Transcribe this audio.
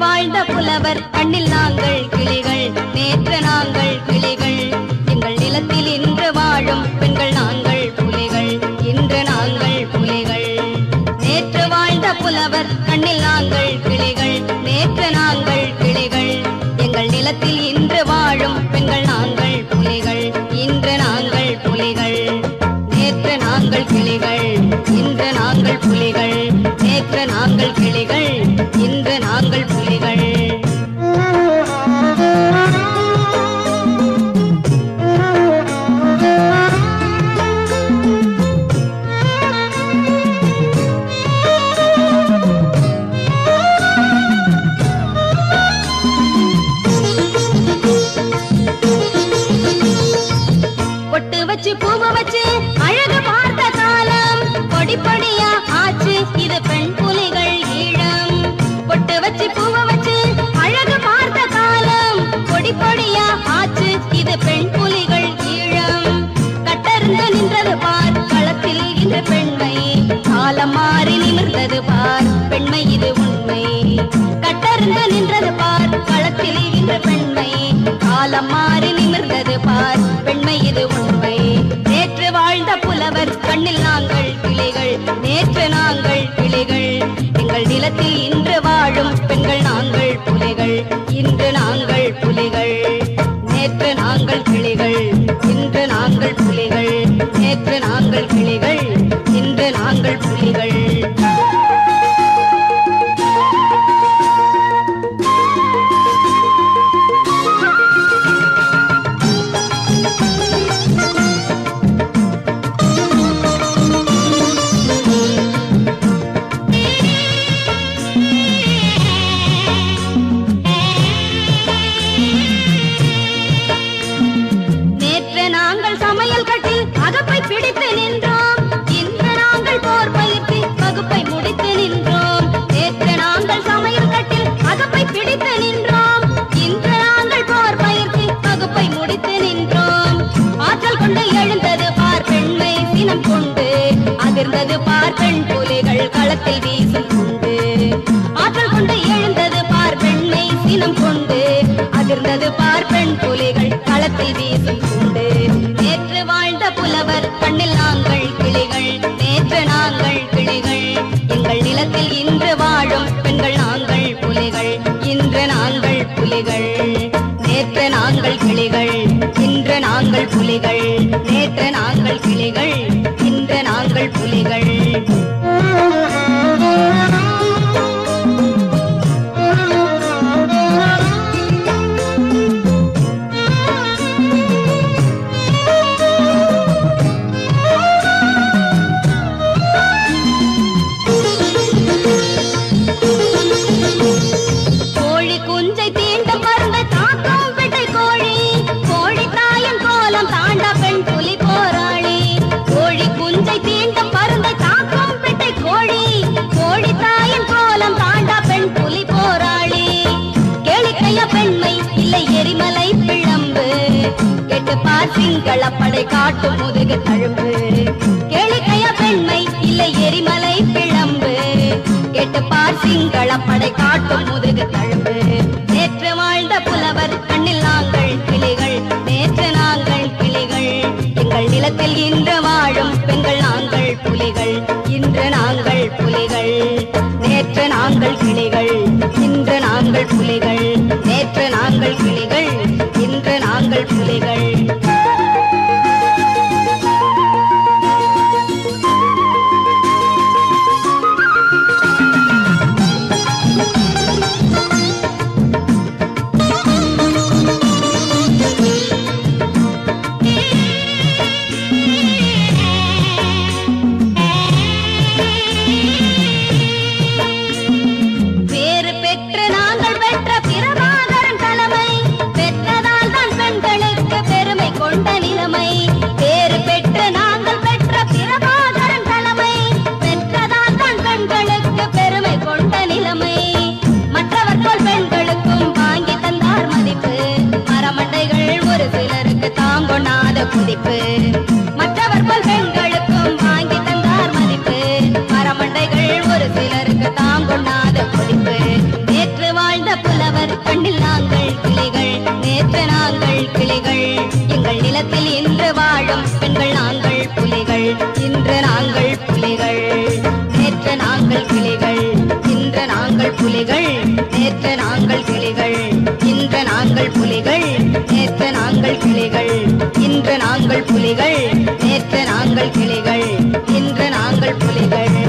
வாழ்ந்த புலவர் கண்ணில் நாங்கள் கிளிகள், நேற்று நாங்கள் கிளிகள். எங்கள் நிலத்தில் இன்று வாழும் பெண்கள் நாங்கள் புலிகள், இன்று நாங்கள் புலிகள். நேற்று வாழ்ந்த புலவர் கண்ணில் நாங்கள் கிளிகள், நேற்று நாங்கள் கிளிகள். எங்கள் நிலத்தில் இன்று வாழும் பெண்கள் நாங்கள் புலிகள், இன்று நாங்கள் புலிகள். நேற்று நாங்கள் கிளிகள், இன்று நாங்கள் புலிகள். நேற்று நாங்கள் கிளிகள், இன்று நாங்கள் புலிகள். பொட்டு வச்சு பூவ வச்சு அழகு பார்த்த காலம் பொடிப்பொடியா ஆச்சு இது பெண் புலிகள் ஈழம். பொட்டு வச்சு பூவ வச்சு அழகு பார்த்த காலம் பொடிப்பொடியா ஆச்சு இது பெண் புலிகள் ஈழம். கட்டறிந்து நின்றது பார் களத்தில் இன்று பெண்மை, காலம் மாறி நிமிர்ந்தது பார் பெண்மை இது உண்மை. கட்டறிந்து நின்றது பார் களத்தில் இன்று பெண்மை, காலம் மாறி நிமிர்ந்தது பார் பெண்மை இது உண்மை. நேற்று வாழ்ந்த புலவர் கண்ணில் நாங்கள் கிளிகள், நேற்று நாங்கள் கிளிகள். எங்கள் நிலத்தில் இன்று வாழும் பெண்கள் நாங்கள் புலிகள், இன்று நாங்கள் புலிகள். நேற்று நாங்கள் கிளிகள், இன்று நாங்கள் புலிகள். நேற்று நாங்கள் கிளிகள், இன்று நாங்கள் புலிகள். பிடித்து நின்றோம், இன்று நாங்கள் போர் பயிற்சி வகுப்பை முடித்து நின்றோம். நேற்று நாங்கள் சமையல் கட்டில் அகப்பை பிடித்து நின்றோம், இன்று நாங்கள் போர் பயிற்சி வகுப்பை முடித்து நின்றோம். ஆற்றல் கொண்டு எழுந்தது பார் பெண்மை சினம் கொண்டு, அதிர்ந்தது பார் பெண் புலிகள் களத்தில் வீசும் கொண்டு. ஆற்றல் கொண்டு எழுந்தது பார் பெண்மை சினம் கொண்டு, அதிர்ந்தது பார் பெண் புலிகள் களத்தில் வீசும் கொண்டு. நேற்று வாழ்ந்த புலவர் கண்ணில் நாங்கள் கிளிகள், நேற்று நாங்கள் கிளிகள். எங்கள் நிலத்தில் இன்று வாழும் பெண்கள் நாங்கள் புலிகள், இன்று நாங்கள் புலிகள். நேற்று நாங்கள் கிளிகள், இன்று நாங்கள் புலிகள். நேற்று நாங்கள் கிளிகள், இன்று நாங்கள் புலிகள். எரிமலை பிழம்பு கெட்டு பார் சிங்கள படை காட்டும் முதுகு தழும்பு. கேளிக்கைய பெண்மை இல்லை எரிமலை பிழம்பு கெட்டு பார் சிங்கள படை காட்டும் முதுகு தழும்பு. நேற்று வாழ்ந்த புலவர் கண்ணில் நாங்கள் கிளிகள், நேற்று நாங்கள் கிளிகள். எங்கள் நிலத்தில் இன்று வாழும் பெண்கள் நாங்கள் புலிகள், இன்று நாங்கள் புலிகள். நேற்று நாங்கள் கிளிகள், இன்று நாங்கள் புலிகள். நேற்று நாங்கள் கிளிகள், இன்று நாங்கள் புலிகள். குதிப்பு மற்றவர் போல் பெண்களுக்கும் வாங்கி தந்தார் மதிப்பு. மரமண்டைகள் ஒரு சிலருக்கு தாங்கொண்ணாத குதிப்பு. நேற்று வாழ்ந்த ஆட்டம் பெண்கள் நாங்கள் புலிகள் இன்று நாங்கள் புலிகள் நேற்று நாங்கள் கிளிகள் இன்று நாங்கள் புலிகள் நேற்று நாங்கள் கிளிகள் இன்று நாங்கள் புலிகள் நேற்று நாங்கள் கிளிகள் இன்று நாங்கள் புலிகள் நேற்று நாங்கள் கிளிகள் இன்று நாங்கள் புலிகள்